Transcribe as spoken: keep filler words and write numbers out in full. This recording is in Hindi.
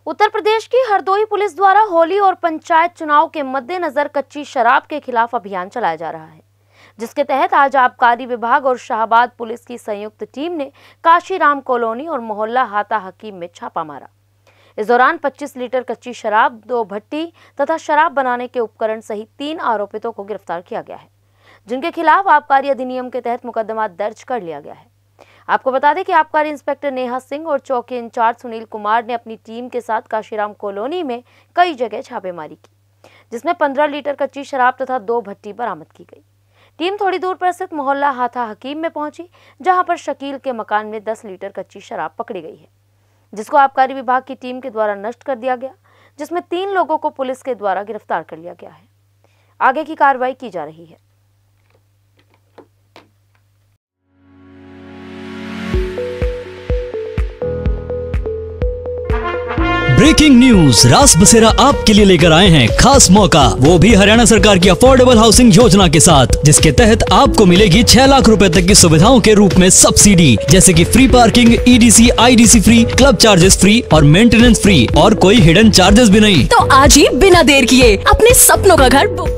उत्तर प्रदेश की हरदोई पुलिस द्वारा होली और पंचायत चुनाव के मद्देनजर कच्ची शराब के खिलाफ अभियान चलाया जा रहा है, जिसके तहत आज आबकारी विभाग और शाहबाद पुलिस की संयुक्त टीम ने काशीराम कॉलोनी और मोहल्ला हाता हकीम में छापा मारा। इस दौरान पच्चीस लीटर कच्ची शराब, दो भट्टी तथा शराब बनाने के उपकरण सहित तीन आरोपितों को गिरफ्तार किया गया है, जिनके खिलाफ आबकारी अधिनियम के तहत मुकदमा दर्ज कर लिया गया है। आपको बता दें कि आबकारी इंस्पेक्टर नेहा सिंह और चौकी इंचार्ज सुनील कुमार ने अपनी टीम के साथ काशीराम कॉलोनी में कई जगह छापेमारी की, जिसमें पंद्रह लीटर कच्ची शराब तथा दो भट्टी बरामद की गई। टीम थोड़ी दूर पर स्थित मोहल्ला हाथा हकीम में पहुंची, जहां पर शकील के मकान में दस लीटर कच्ची शराब पकड़ी गई है, जिसको आबकारी विभाग की टीम के द्वारा नष्ट कर दिया गया, जिसमें तीन लोगों को पुलिस के द्वारा गिरफ्तार कर लिया गया है। आगे की कार्रवाई की जा रही है। ब्रेकिंग न्यूज, रास बसेरा आपके लिए लेकर आए हैं खास मौका, वो भी हरियाणा सरकार की अफोर्डेबल हाउसिंग योजना के साथ, जिसके तहत आपको मिलेगी छह लाख रुपए तक की सुविधाओं के रूप में सब्सिडी, जैसे कि free parking, EDC, IDC free, club charges free और मेंटेनेंस फ्री, और कोई हिडन चार्जेस भी नहीं। तो आज ही बिना देर किए अपने सपनों का घर बुक